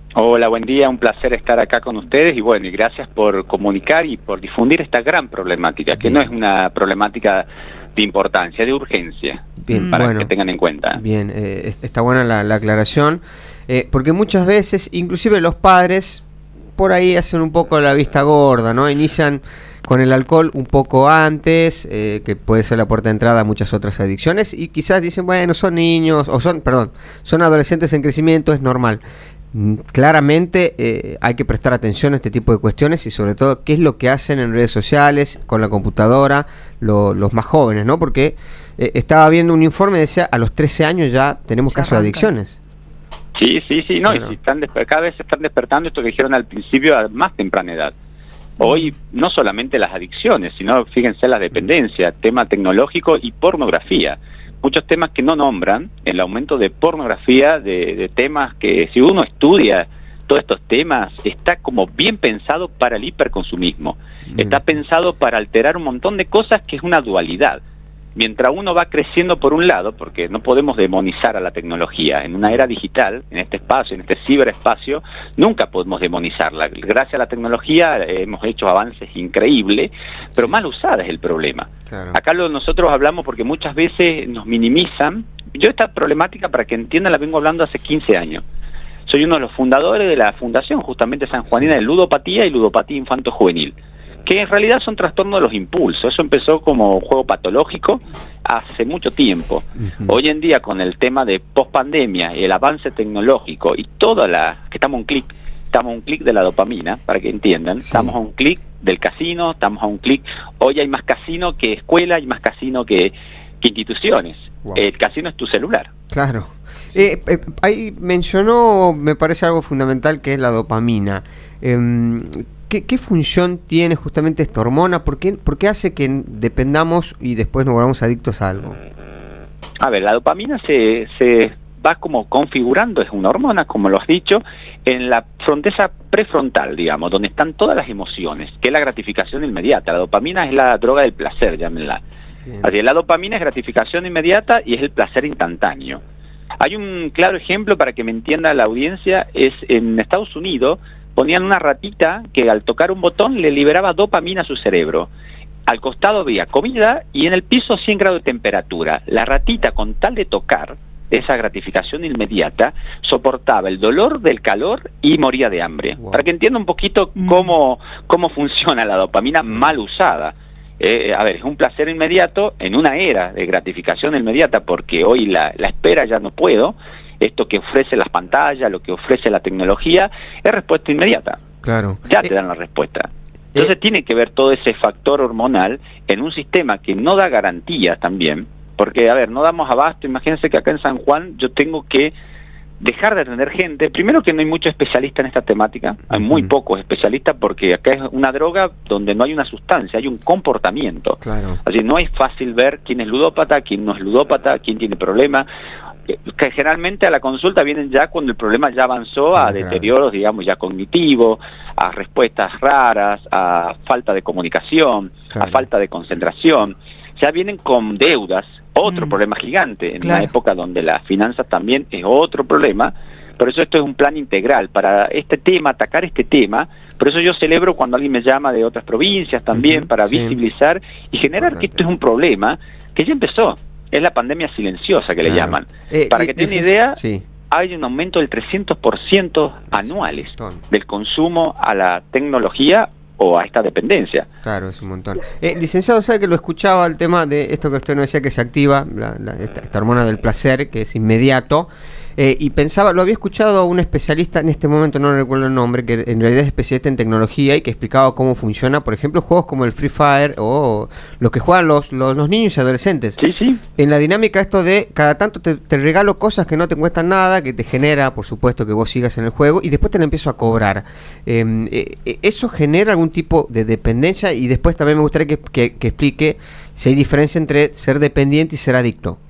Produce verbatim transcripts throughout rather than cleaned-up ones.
Hola, buen día, un placer estar acá con ustedes y bueno, y gracias por comunicar y por difundir esta gran problemática, que Bien. no es una problemática de importancia, de urgencia, Bien, para bueno, que tengan en cuenta. Bien, eh, está buena la, la aclaración, eh, porque muchas veces, inclusive los padres, por ahí hacen un poco la vista gorda, ¿no? Inician con el alcohol un poco antes, eh, que puede ser la puerta de entrada a muchas otras adicciones, y quizás dicen, bueno, son niños, o son, perdón, son adolescentes en crecimiento, es normal. Claramente eh, hay que prestar atención a este tipo de cuestiones y sobre todo qué es lo que hacen en redes sociales, con la computadora, lo, los más jóvenes, ¿no? Porque eh, estaba viendo un informe que decía a los trece años ya tenemos casos de adicciones. Sí, sí, sí, no, Bueno. y si están cada vez se están despertando esto que dijeron al principio a más temprana edad. Hoy no solamente las adicciones, sino fíjense la dependencia, tema tecnológico y pornografía. Muchos temas que no nombran, el aumento de pornografía, de, de temas que si uno estudia todos estos temas, está como bien pensado para el hiperconsumismo. Mm. Está pensado para alterar un montón de cosas que es una dualidad. Mientras uno va creciendo por un lado, porque no podemos demonizar a la tecnología, en una era digital, en este espacio, en este ciberespacio, nunca podemos demonizarla. Gracias a la tecnología eh, hemos hecho avances increíbles, pero mal usada es el problema. Claro. Acá lo, nosotros hablamos porque muchas veces nos minimizan. Yo esta problemática, para que entiendan, la vengo hablando hace quince años. Soy uno de los fundadores de la Fundación justamente sanjuanina de Ludopatía y Ludopatía Infanto-Juvenil, que en realidad son trastornos de los impulsos. Eso empezó como juego patológico hace mucho tiempo. Uh-huh. Hoy en día, con el tema de post-pandemia, el avance tecnológico y toda la... que estamos a un clic, estamos a un clic de la dopamina, para que entiendan, sí. Estamos a un clic del casino, estamos a un clic... Hoy hay más casino que escuela, hay más casino que, que instituciones. Wow. El casino es tu celular. Claro. Eh, eh, ahí mencionó, me parece algo fundamental, que es la dopamina. Eh, ¿Qué, ¿Qué función tiene justamente esta hormona? ¿Por qué, ¿Por qué hace que dependamos y después nos volvamos adictos a algo? A ver, la dopamina se, se va como configurando, es una hormona, como lo has dicho, en la frontera prefrontal, digamos, donde están todas las emociones, que es la gratificación inmediata. La dopamina es la droga del placer, llámenla. Bien. Así, la dopamina es gratificación inmediata y es el placer instantáneo. Hay un claro ejemplo para que me entienda la audiencia, es en Estados Unidos. Ponían una ratita que al tocar un botón le liberaba dopamina a su cerebro. Al costado había comida y en el piso cien grados de temperatura. La ratita, con tal de tocar esa gratificación inmediata, soportaba el dolor del calor y moría de hambre. Wow. Para que entienda un poquito mm. cómo, cómo funciona la dopamina mm. mal usada. Eh, a ver, es un placer inmediato en una era de gratificación inmediata, porque hoy la, la espera ya no puedo. Esto que ofrece las pantallas, lo que ofrece la tecnología, es respuesta inmediata. Claro. Ya te dan la respuesta. Entonces eh. tiene que ver todo ese factor hormonal en un sistema que no da garantías también, porque, a ver, no damos abasto. Imagínense que acá en San Juan yo tengo que dejar de atender gente. Primero, que no hay muchos especialistas en esta temática, hay uh-huh. muy pocos especialistas, porque acá es una droga donde no hay una sustancia, hay un comportamiento. Claro. Así no es fácil ver quién es ludópata, quién no es ludópata, quién tiene problemas. Que generalmente a la consulta vienen ya cuando el problema ya avanzó a deterioros, digamos, ya cognitivos, a respuestas raras, a falta de comunicación, claro. a falta de concentración. Ya vienen con deudas, otro mm. problema gigante, en claro. una época donde las finanzas también es otro problema. Por eso esto es un plan integral para este tema, atacar este tema. Por eso yo celebro cuando alguien me llama de otras provincias también, uh-huh, para sí. visibilizar y generar Correcto. Que esto es un problema que ya empezó. Es la pandemia silenciosa que claro. le llaman. Eh, Para que tengan idea, sí. hay un aumento del trescientos por ciento anuales del consumo a la tecnología o a esta dependencia. Claro, es un montón. Eh, licenciado, ¿sabe que lo escuchaba el tema de esto que usted nos decía, que se activa, la, la, esta, esta hormona del placer, que es inmediato? Eh, y pensaba, lo había escuchado a un especialista, en este momento no recuerdo el nombre, que en realidad es especialista en tecnología y que explicaba cómo funciona, por ejemplo, juegos como el Free Fire o los que juegan los, los, los niños y adolescentes. Sí, sí. En la dinámica esto de cada tanto te, te regalo cosas que no te cuestan nada, que te genera, por supuesto, que vos sigas en el juego y después te la empiezo a cobrar. Eh, eh, ¿Eso genera algún tipo de dependencia? Y después también me gustaría que, que, que explique si hay diferencia entre ser dependiente y ser adicto.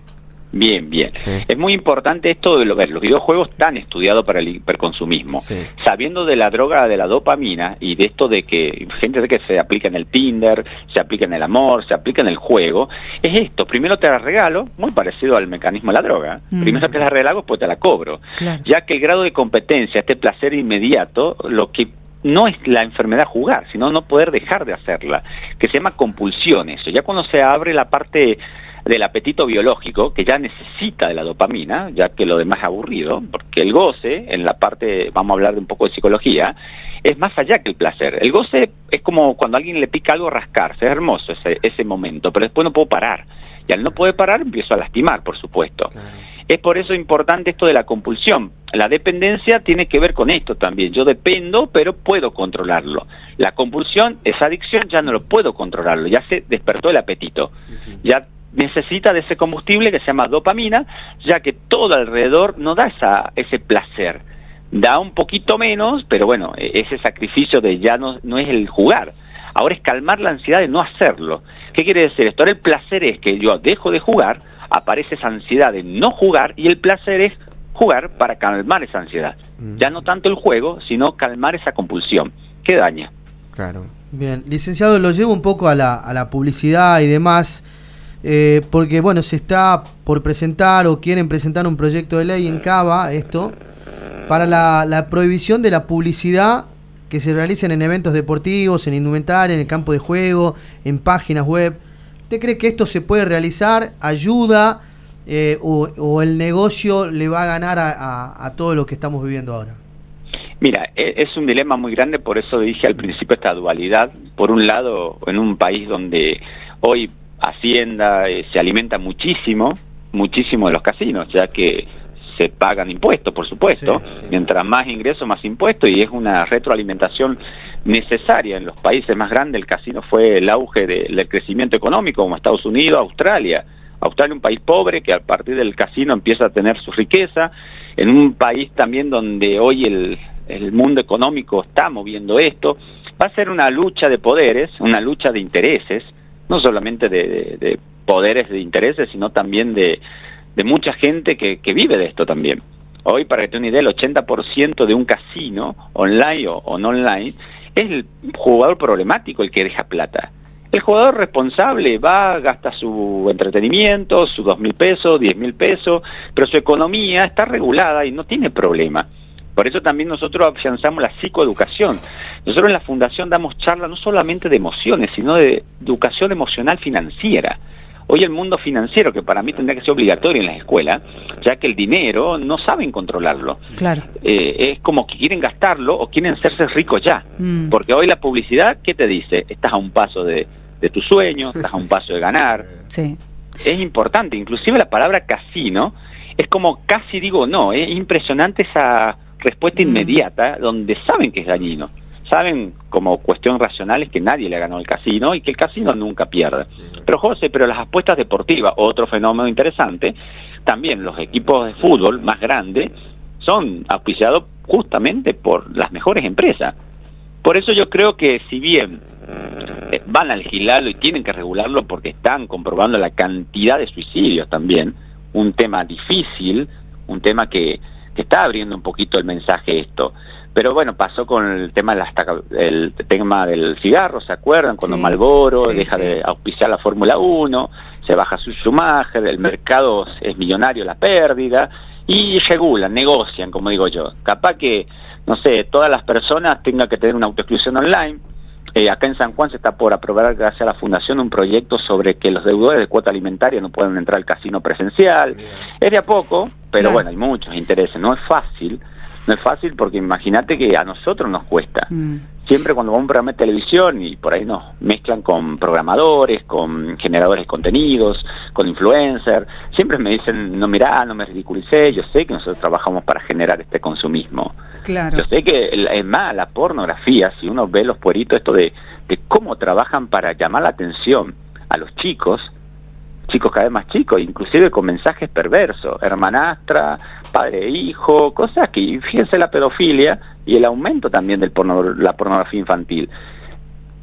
Bien, bien. Sí. Es muy importante esto de lo, ver, los videojuegos tan estudiados para el hiperconsumismo. Sí. Sabiendo de la droga de la dopamina y de esto de que gente de que se aplica en el Tinder, se aplica en el amor, se aplica en el juego, es esto, primero te la regalo, muy parecido al mecanismo de la droga. Mm. Primero te la regalo, pues te la cobro. Claro. Ya que el grado de competencia, este placer inmediato, lo que no es la enfermedad jugar, sino no poder dejar de hacerla, que se llama compulsión eso. Ya cuando se abre la parte del apetito biológico, que ya necesita de la dopamina, ya que lo demás es aburrido, porque el goce, en la parte, vamos a hablar de un poco de psicología, es más allá que el placer. El goce es como cuando a alguien le pica algo, rascarse, es hermoso ese, ese momento, pero después no puedo parar, y al no poder parar empiezo a lastimar, por supuesto. Claro. Es por eso importante esto de la compulsión. La dependencia tiene que ver con esto también. Yo dependo, pero puedo controlarlo. La compulsión, esa adicción, ya no lo puedo controlarlo, ya se despertó el apetito. Uh-huh. Ya necesita de ese combustible que se llama dopamina, ya que todo alrededor no da esa, ese placer. Da un poquito menos, pero bueno, ese sacrificio de ya no, no es el jugar. Ahora es calmar la ansiedad de no hacerlo. ¿Qué quiere decir esto? Ahora el placer es que yo dejo de jugar, aparece esa ansiedad de no jugar, y el placer es jugar para calmar esa ansiedad. Mm. Ya no tanto el juego, sino calmar esa compulsión que daña. Claro. Bien, licenciado, lo llevo un poco a la, a la publicidad y demás, eh, porque bueno, se está por presentar o quieren presentar un proyecto de ley en Cava, esto, para la, la prohibición de la publicidad que se realicen en eventos deportivos, en indumentaria, en el campo de juego, en páginas web. ¿Usted cree que esto se puede realizar? ¿Ayuda? Eh, o, ¿O el negocio le va a ganar a, a, a todo lo que estamos viviendo ahora? Mira, es un dilema muy grande, por eso dije al principio esta dualidad. Por un lado, en un país donde hoy Hacienda eh, se alimenta muchísimo, muchísimo de los casinos, ya que se pagan impuestos, por supuesto. Sí, sí. Mientras más ingresos, más impuestos, y es una retroalimentación necesaria en los países más grandes. El casino fue el auge de, del crecimiento económico, como Estados Unidos, Australia. Australia, un país pobre que a partir del casino empieza a tener su riqueza, en un país también donde hoy el, el mundo económico está moviendo esto. Va a ser una lucha de poderes, una lucha de intereses, no solamente de, de, de poderes de intereses, sino también de, de mucha gente que, que vive de esto también. Hoy, para que te una idea, el ochenta por ciento de un casino, online o, o no online, es el jugador problemático el que deja plata. El jugador responsable va, gasta su entretenimiento, sus dos mil pesos, diez mil pesos, pero su economía está regulada y no tiene problema. Por eso también nosotros afianzamos la psicoeducación. Nosotros en la Fundación damos charlas no solamente de emociones, sino de educación emocional financiera. Hoy el mundo financiero, que para mí tendría que ser obligatorio en las escuelas, ya que el dinero no saben controlarlo. Claro. Eh, es como que quieren gastarlo o quieren hacerse ricos ya. Mm. Porque hoy la publicidad, ¿qué te dice? Estás a un paso de, de tu sueño, estás a un paso de ganar. Sí. Es importante, inclusive la palabra casino es como casi digo no, es impresionante esa respuesta mm. inmediata donde saben que es dañino. Saben como cuestión racional es que nadie le ganó al casino y que el casino nunca pierde. Pero José, pero las apuestas deportivas, otro fenómeno interesante, también los equipos de fútbol más grandes son auspiciados justamente por las mejores empresas. Por eso yo creo que si bien eh, van a legislarlo y tienen que regularlo porque están comprobando la cantidad de suicidios también, un tema difícil, un tema que, que está abriendo un poquito el mensaje esto. Pero bueno, pasó con el tema, de las, el tema del cigarro, ¿se acuerdan? Cuando sí, Marlboro sí, deja sí. de auspiciar la Fórmula uno, se baja su Schumacher, el mercado es millonario la pérdida, y regulan, negocian, como digo yo. Capaz que, no sé, todas las personas tengan que tener una autoexclusión online. Eh, acá en San Juan se está por aprobar, gracias a la Fundación, un proyecto sobre que los deudores de cuota alimentaria no pueden entrar al casino presencial. Bien. Es de a poco, pero claro. bueno, hay muchos intereses, no es fácil. No es fácil porque imagínate que a nosotros nos cuesta. Mm. Siempre cuando vamos a un programa de televisión y por ahí nos mezclan con programadores, con generadores de contenidos, con influencers, siempre me dicen, no mirá, no me ridiculicé, yo sé que nosotros trabajamos para generar este consumismo. Claro. Yo sé que, es más, la pornografía, si uno ve los pueritos, esto de, de cómo trabajan para llamar la atención a los chicos, chicos cada vez más chicos, inclusive con mensajes perversos, hermanastra, padre e hijo, cosas que, fíjense la pedofilia y el aumento también de porno, la pornografía infantil.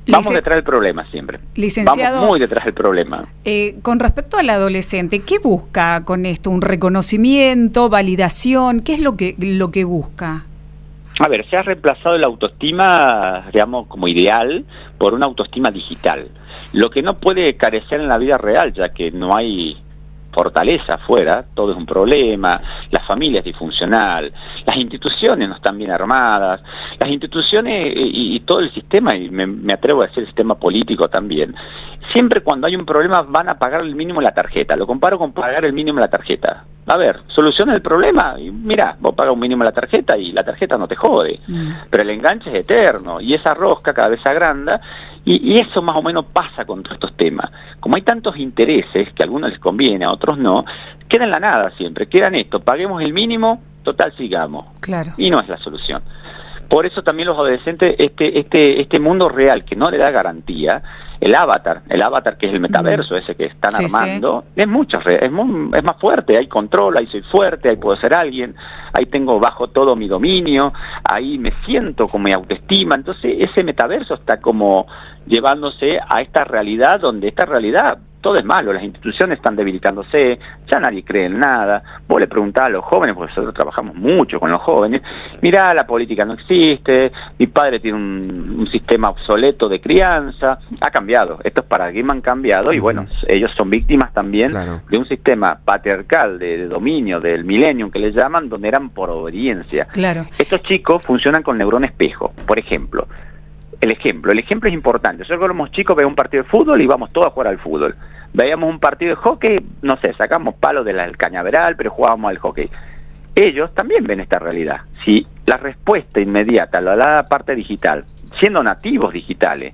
Vamos detrás del problema siempre. Licenciado, vamos muy detrás del problema. Eh, con respecto al adolescente, ¿qué busca con esto? ¿Un reconocimiento, validación? ¿Qué es lo que, lo que busca? A ver, se ha reemplazado la autoestima, digamos, como ideal por una autoestima digital. Lo que no puede carecer en la vida real, ya que no hay fortaleza afuera, todo es un problema, la familia es disfuncional, las instituciones no están bien armadas, las instituciones y, y todo el sistema, y me, me atrevo a decir el sistema político también, siempre cuando hay un problema van a pagar el mínimo en la tarjeta. Lo comparo con pagar el mínimo en la tarjeta. A ver, soluciona el problema y mira, vos pagas un mínimo en la tarjeta y la tarjeta no te jode, mm. pero el enganche es eterno y esa rosca cada vez se agranda y, y eso más o menos pasa con todos estos temas. Como hay tantos intereses que a algunos les conviene, a otros no, queda en la nada siempre, queda en esto, paguemos el mínimo, total sigamos. Claro. Y no es la solución. Por eso también los adolescentes, este, este, este mundo real que no le da garantía, el avatar, el avatar que es el metaverso mm. ese que están sí, armando, sí. es mucho, es, muy, es más fuerte, hay control, ahí soy fuerte, ahí puedo ser alguien, ahí tengo bajo todo mi dominio, ahí me siento con mi autoestima, entonces ese metaverso está como llevándose a esta realidad donde esta realidad todo es malo, las instituciones están debilitándose, ya nadie cree en nada. Vos le preguntás a los jóvenes, porque nosotros trabajamos mucho con los jóvenes, mirá, la política no existe, mi padre tiene un, un sistema obsoleto de crianza, ha cambiado, estos paradigmas han cambiado y bueno, ellos son víctimas también claro. de un sistema patriarcal, de, de dominio, del millennium que le llaman, donde eran por obediencia. Claro. Estos chicos funcionan con neurón espejo, por ejemplo. El ejemplo, el ejemplo es importante. Nosotros cuando éramos chicos veíamos un partido de fútbol y íbamos todos a jugar al fútbol. Veíamos un partido de hockey, no sé, sacamos palos del cañaveral, pero jugábamos al hockey. Ellos también ven esta realidad. Si la respuesta inmediata, la, la parte digital, siendo nativos digitales,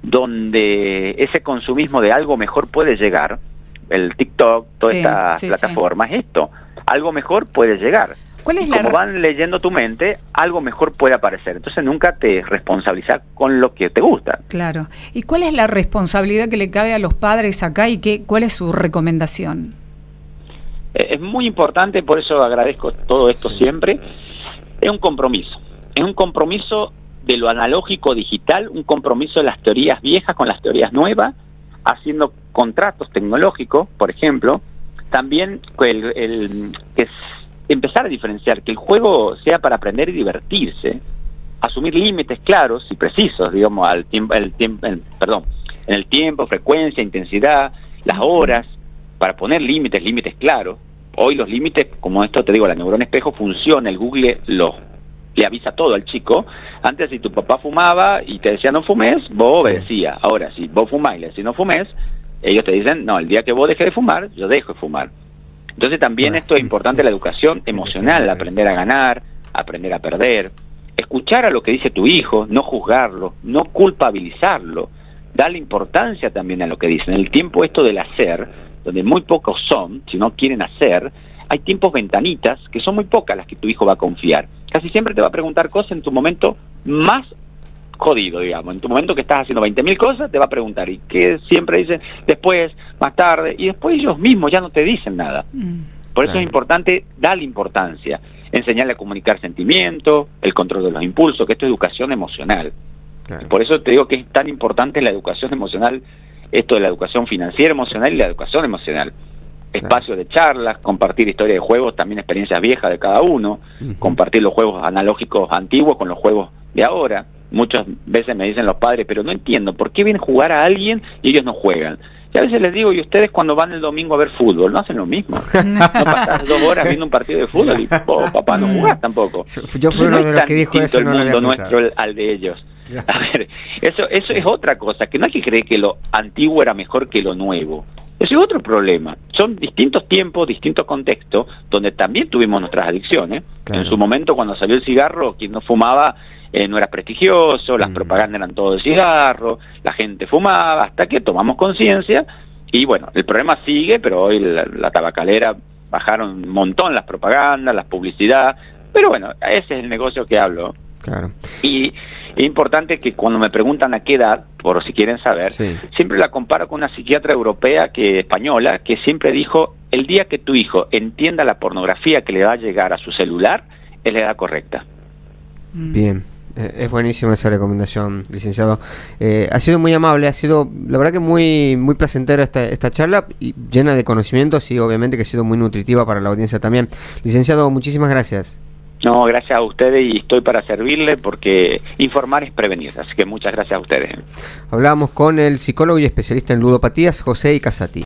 donde ese consumismo de algo mejor puede llegar, el TikTok, todas sí, estas sí, plataformas, sí. esto, algo mejor puede llegar. ¿Cuál es y la como van leyendo tu mente, algo mejor puede aparecer. Entonces nunca te responsabilizas con lo que te gusta. Claro. ¿Y cuál es la responsabilidad que le cabe a los padres acá y qué, cuál es su recomendación? Eh, es muy importante, por eso agradezco todo esto siempre. Es un compromiso. Es un compromiso de lo analógico digital, un compromiso de las teorías viejas con las teorías nuevas, haciendo contratos tecnológicos, por ejemplo. También el, el que es empezar a diferenciar que el juego sea para aprender y divertirse, asumir límites claros y precisos, digamos, al tiempo, el tiempo, el, perdón, en el tiempo, frecuencia, intensidad, las horas, para poner límites, límites claros. Hoy los límites, como esto te digo, la neurona espejo funciona, el Google lo le avisa todo al chico. Antes, si tu papá fumaba y te decía no fumes, vos obedecías. Ahora, si vos fumás y le decís no fumes, ellos te dicen, no, el día que vos dejes de fumar, yo dejo de fumar. Entonces también esto es importante, la educación emocional, aprender a ganar, aprender a perder, escuchar a lo que dice tu hijo, no juzgarlo, no culpabilizarlo, darle importancia también a lo que dicen. En el tiempo esto del hacer, donde muy pocos son, si no quieren hacer, hay tiempos ventanitas que son muy pocas las que tu hijo va a confiar. Casi siempre te va a preguntar cosas en tu momento más jodido, digamos, en tu momento que estás haciendo veinte mil cosas, te va a preguntar, y que siempre dicen después, más tarde, y después ellos mismos ya no te dicen nada. Mm, Por eso claro. es importante darle importancia, enseñarle a comunicar sentimientos, el control de los impulsos, que esto es educación emocional. Claro. Por eso te digo que es tan importante la educación emocional, esto de la educación financiera emocional y la educación emocional. Espacios de charlas, compartir historias de juegos, también experiencias viejas de cada uno, uh-huh. compartir los juegos analógicos antiguos con los juegos de ahora. Muchas veces me dicen los padres, pero no entiendo, ¿por qué vienen a jugar a alguien y ellos no juegan? Y a veces les digo, ¿y ustedes cuando van el domingo a ver fútbol? No hacen lo mismo. No pasás dos horas viendo un partido de fútbol y oh, papá no jugás tampoco. Yo fui uno de los que dijo eso, el no mundo nuestro al de ellos. A ver, eso, eso es otra cosa, que no hay que creer que lo antiguo era mejor que lo nuevo. Ese es otro problema. Son distintos tiempos, distintos contextos, donde también tuvimos nuestras adicciones. Claro. En su momento, cuando salió el cigarro, quien no fumaba eh, no era prestigioso, las mm. propagandas eran todo de cigarro, la gente fumaba, hasta que tomamos conciencia. Y bueno, el problema sigue, pero hoy la, la tabacalera bajaron un montón las propagandas, las publicidad. Pero bueno, ese es el negocio que hablo. Claro. Y es importante que cuando me preguntan a qué edad, por si quieren saber, sí. siempre la comparo con una psiquiatra europea que española que siempre dijo, el día que tu hijo entienda la pornografía que le va a llegar a su celular, es la edad correcta. Bien. Eh, es buenísima esa recomendación, licenciado. Eh, ha sido muy amable, ha sido, la verdad que muy muy placentera esta, esta charla, y llena de conocimientos, y obviamente que ha sido muy nutritiva para la audiencia también. Licenciado, muchísimas gracias. No, gracias a ustedes, y estoy para servirle, porque informar es prevenir, así que muchas gracias a ustedes. Hablamos con el psicólogo y especialista en ludopatías, José Casati.